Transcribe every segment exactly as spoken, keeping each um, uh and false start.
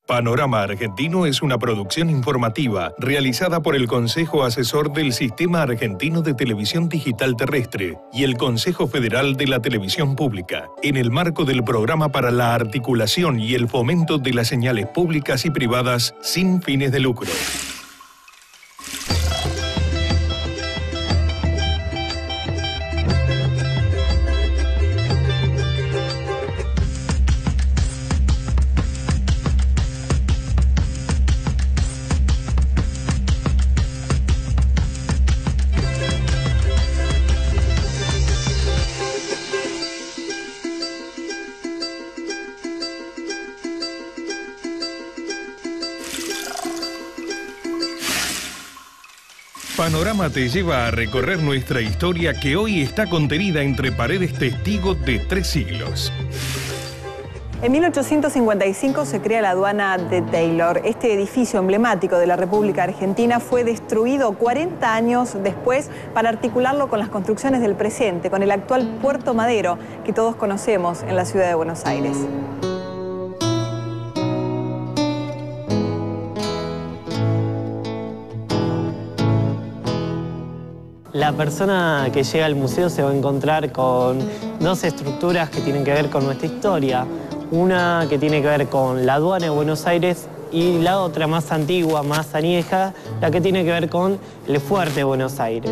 Panorama Argentino es una producción informativa realizada por el Consejo Asesor del Sistema Argentino de Televisión Digital Terrestre y el Consejo Federal de la Televisión Pública, en el marco del Programa para la Articulación y el Fomento de las Señales Públicas y Privadas sin fines de lucro. Panorama te lleva a recorrer nuestra historia que hoy está contenida entre paredes testigos de tres siglos. En mil ochocientos cincuenta y cinco se crea la aduana de Taylor. Este edificio emblemático de la República Argentina fue destruido cuarenta años después para articularlo con las construcciones del presente, con el actual Puerto Madero que todos conocemos en la ciudad de Buenos Aires. La persona que llega al museo se va a encontrar con dos estructuras que tienen que ver con nuestra historia. Una que tiene que ver con la aduana de Buenos Aires y la otra más antigua, más añeja, la que tiene que ver con el fuerte de Buenos Aires.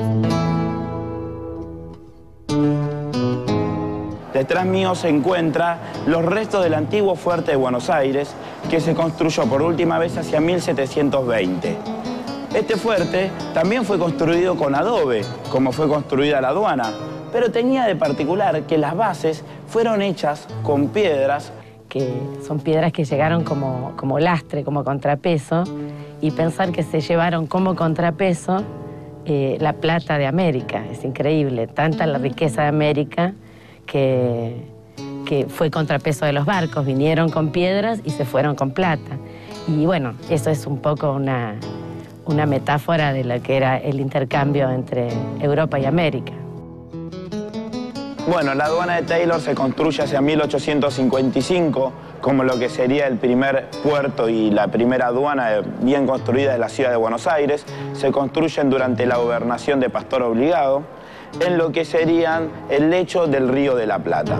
Detrás mío se encuentran los restos del antiguo fuerte de Buenos Aires, que se construyó por última vez hacia mil setecientos veinte. Este fuerte también fue construido con adobe, como fue construida la aduana, pero tenía de particular que las bases fueron hechas con piedras. Que son piedras que llegaron como, como lastre, como contrapeso, y pensar que se llevaron como contrapeso eh, la plata de América. Es increíble, tanta la riqueza de América que, que fue contrapeso de los barcos. Vinieron con piedras y se fueron con plata. Y bueno, eso es un poco una... una metáfora de lo que era el intercambio entre Europa y América. Bueno, la aduana de Taylor se construye hacia mil ochocientos cincuenta y cinco, como lo que sería el primer puerto y la primera aduana bien construida de la ciudad de Buenos Aires. Se construyen durante la gobernación de Pastor Obligado, en lo que serían el lecho del Río de la Plata.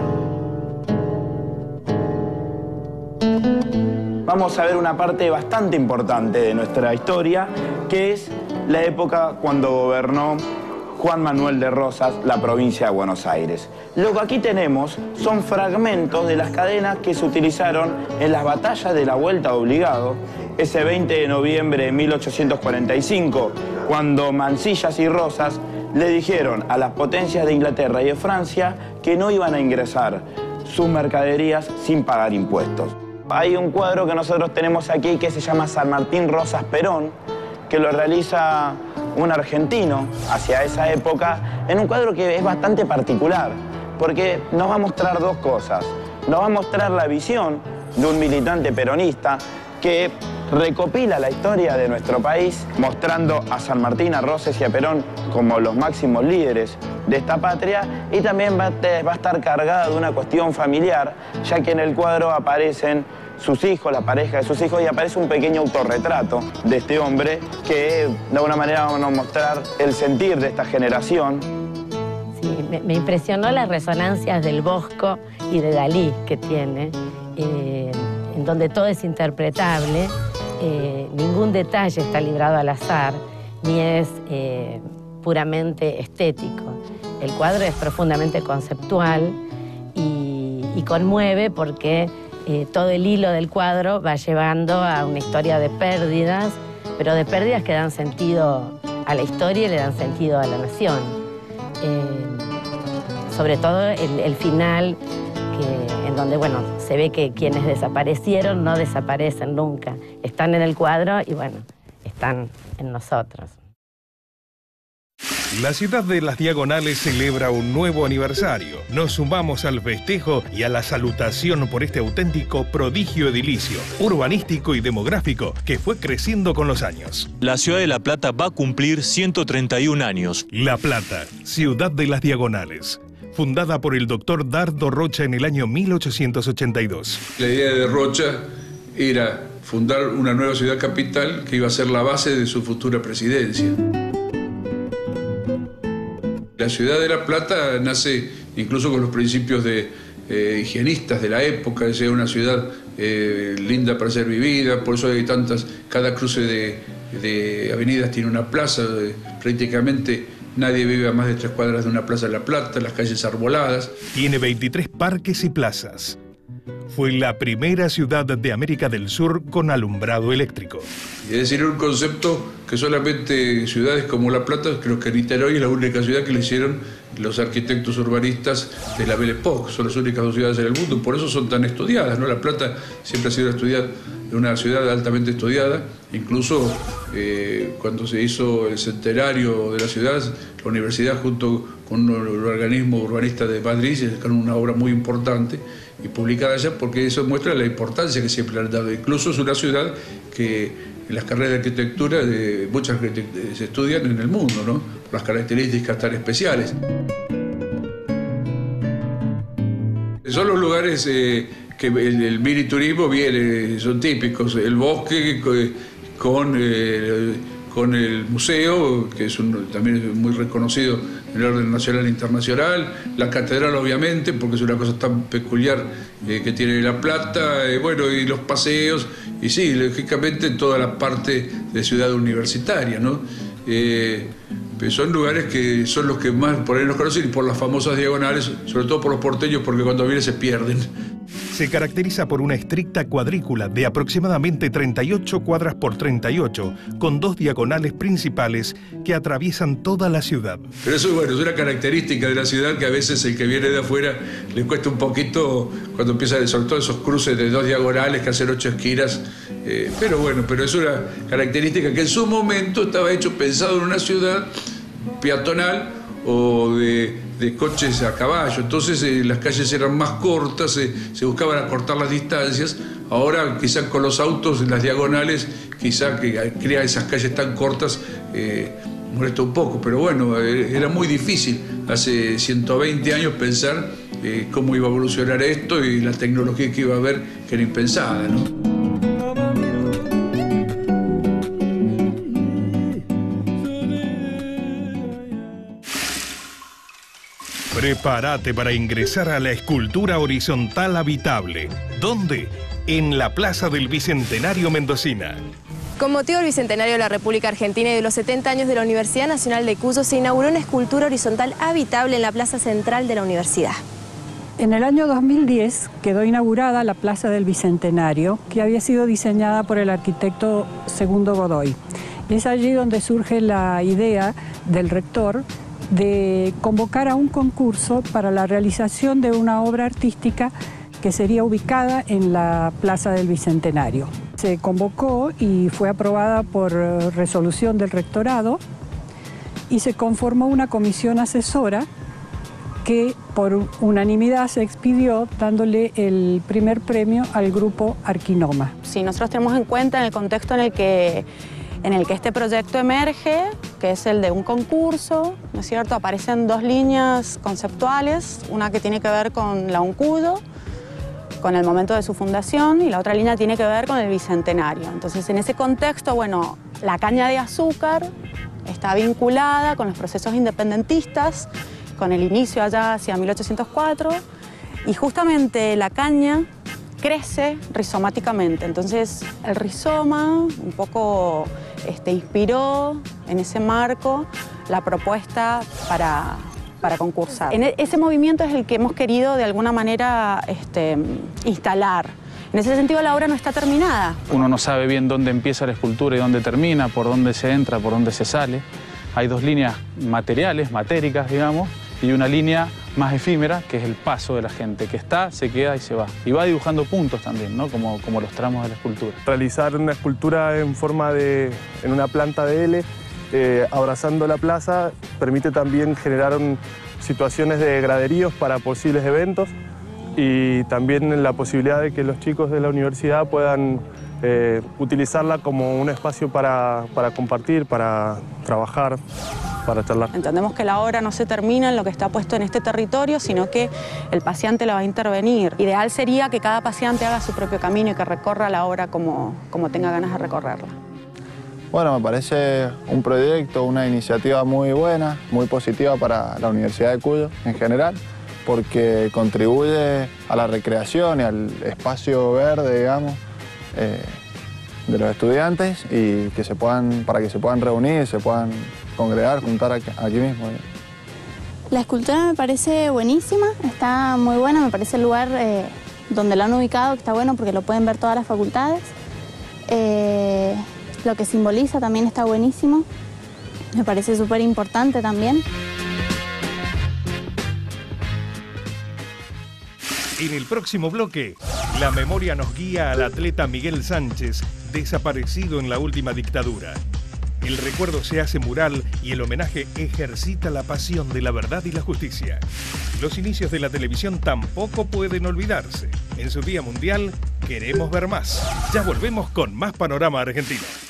Vamos a ver una parte bastante importante de nuestra historia, que es la época cuando gobernó Juan Manuel de Rosas la provincia de Buenos Aires. Lo que aquí tenemos son fragmentos de las cadenas que se utilizaron en las batallas de la Vuelta de Obligado, ese veinte de noviembre de mil ochocientos cuarenta y cinco, cuando Mansilla y Rosas le dijeron a las potencias de Inglaterra y de Francia que no iban a ingresar sus mercaderías sin pagar impuestos. Hay un cuadro que nosotros tenemos aquí que se llama San Martín Rosas Perón, que lo realiza un argentino hacia esa época, en un cuadro que es bastante particular, porque nos va a mostrar dos cosas. Nos va a mostrar la visión de un militante peronista que recopila la historia de nuestro país, mostrando a San Martín, a Rosas y a Perón como los máximos líderes de esta patria, y también va a estar cargada de una cuestión familiar, ya que en el cuadro aparecen sus hijos, la pareja de sus hijos, y aparece un pequeño autorretrato de este hombre que de alguna manera van a mostrar el sentir de esta generación. Sí, me, me impresionó las resonancias del Bosco y de Dalí que tiene, eh, en donde todo es interpretable, eh, ningún detalle está librado al azar, ni es eh, puramente estético. El cuadro es profundamente conceptual y, y conmueve porque eh, todo el hilo del cuadro va llevando a una historia de pérdidas, pero de pérdidas que dan sentido a la historia y le dan sentido a la nación. Eh, sobre todo el, el final, que, en donde bueno, se ve que quienes desaparecieron no desaparecen nunca. Están en el cuadro y bueno, están en nosotros. La ciudad de Las Diagonales celebra un nuevo aniversario. Nos sumamos al festejo y a la salutación por este auténtico prodigio edilicio, urbanístico y demográfico que fue creciendo con los años. La ciudad de La Plata va a cumplir ciento treinta y un años. La Plata, ciudad de Las Diagonales. Fundada por el doctor Dardo Rocha en el año mil ochocientos ochenta y dos. La idea de Rocha era fundar una nueva ciudad capital que iba a ser la base de su futura presidencia. La ciudad de La Plata nace incluso con los principios de, eh, higienistas de la época, es una ciudad eh, linda para ser vivida, por eso hay tantas, cada cruce de, de avenidas tiene una plaza, eh, prácticamente nadie vive a más de tres cuadras de una plaza de La Plata, las calles arboladas. Tiene veintitrés parques y plazas. Fue la primera ciudad de América del Sur con alumbrado eléctrico. Es decir, un concepto que solamente ciudades como La Plata, creo que Niterói es la única ciudad que le hicieron los arquitectos urbanistas de la Belle Époque. Son las únicas dos ciudades en el mundo, por eso son tan estudiadas, ¿no? La Plata siempre ha sido estudiada, una ciudad altamente estudiada. Incluso eh, cuando se hizo el centenario de la ciudad, la universidad junto con un organismo urbanista de Madrid sacaron una obra muy importante y publicada allá, porque eso muestra la importancia que siempre le han dado. Incluso es una ciudad que en las carreras de arquitectura de, muchas se estudian en el mundo, ¿no? Por las características tan especiales. Son los lugares eh, que el, el miniturismo viene, son típicos. El bosque con, eh, con el museo, que es un, también muy reconocido en el orden nacional e internacional. La catedral, obviamente, porque es una cosa tan peculiar eh, que tiene La Plata. Eh, bueno, y los paseos. Y sí, lógicamente toda la parte de ciudad universitaria, ¿no? Eh, son lugares que son los que más por ahí nos conocen, y por las famosas diagonales, sobre todo por los porteños, porque cuando vienen se pierden. Se caracteriza por una estricta cuadrícula de aproximadamente treinta y ocho cuadras por treinta y ocho, con dos diagonales principales que atraviesan toda la ciudad. Pero eso, bueno, es una característica de la ciudad que a veces el que viene de afuera le cuesta un poquito cuando empieza, sobre todo esos cruces de dos diagonales que hacen ocho esquinas. Eh, pero bueno, pero es una característica que en su momento estaba hecho pensado en una ciudad peatonal o de, de coches a caballo. Entonces eh, las calles eran más cortas, eh, se buscaban acortar las distancias. Ahora quizás con los autos, las diagonales, quizás que crea esas calles tan cortas, eh, molesta un poco. Pero bueno, eh, era muy difícil hace ciento veinte años pensar eh, cómo iba a evolucionar esto y la tecnología que iba a haber, que era impensada, ¿no? Prepárate para ingresar a la escultura horizontal habitable. ¿Dónde? En la Plaza del Bicentenario mendocina. Con motivo del Bicentenario de la República Argentina y de los setenta años de la Universidad Nacional de Cuyo, se inauguró una escultura horizontal habitable en la plaza central de la universidad. En el año dos mil diez quedó inaugurada la Plaza del Bicentenario, que había sido diseñada por el arquitecto Segundo Godoy. Es allí donde surge la idea del rector de convocar a un concurso para la realización de una obra artística que sería ubicada en la Plaza del Bicentenario. Se convocó y fue aprobada por resolución del rectorado y se conformó una comisión asesora que por unanimidad se expidió dándole el primer premio al grupo Arquinoma. Sí, nosotros tenemos en cuenta en el contexto en el que en el que este proyecto emerge, que es el de un concurso, ¿no es cierto? Aparecen dos líneas conceptuales, una que tiene que ver con la UNCUYO, con el momento de su fundación, y la otra línea tiene que ver con el Bicentenario. Entonces, en ese contexto, bueno, la caña de azúcar está vinculada con los procesos independentistas, con el inicio allá hacia mil ochocientos cuatro, y justamente la caña crece rizomáticamente. Entonces, el rizoma un poco este, inspiró en ese marco la propuesta para, para concursar. En ese movimiento es el que hemos querido de alguna manera este, instalar. En ese sentido, la obra no está terminada. Uno no sabe bien dónde empieza la escultura y dónde termina, por dónde se entra, por dónde se sale. Hay dos líneas materiales, matéricas, digamos, y una línea más efímera, que es el paso de la gente, que está, se queda y se va. Y va dibujando puntos también, ¿no? Como, como los tramos de la escultura. Realizar una escultura en forma de, en una planta de L, eh, abrazando la plaza, permite también generar un, situaciones de graderíos para posibles eventos y también la posibilidad de que los chicos de la universidad puedan eh, utilizarla como un espacio para, para compartir, para trabajar. para charlar. Entendemos que la obra no se termina en lo que está puesto en este territorio, sino que el paseante la va a intervenir. Ideal sería que cada paseante haga su propio camino y que recorra la obra como, como tenga ganas de recorrerla. Bueno, me parece un proyecto, una iniciativa muy buena, muy positiva para la Universidad de Cuyo en general, porque contribuye a la recreación y al espacio verde, digamos, eh, de los estudiantes y que se puedan, para que se puedan reunir, se puedan congregar, juntar aquí, aquí mismo. La escultura me parece buenísima, está muy buena, me parece el lugar eh, donde la han ubicado, que está bueno porque lo pueden ver todas las facultades. Eh, lo que simboliza también está buenísimo, me parece súper importante también. En el próximo bloque, la memoria nos guía al atleta Miguel Sánchez, desaparecido en la última dictadura. El recuerdo se hace mural y el homenaje ejercita la pasión de la verdad y la justicia. Los inicios de la televisión tampoco pueden olvidarse. En su Día Mundial, queremos ver más. Ya volvemos con más Panorama Argentino.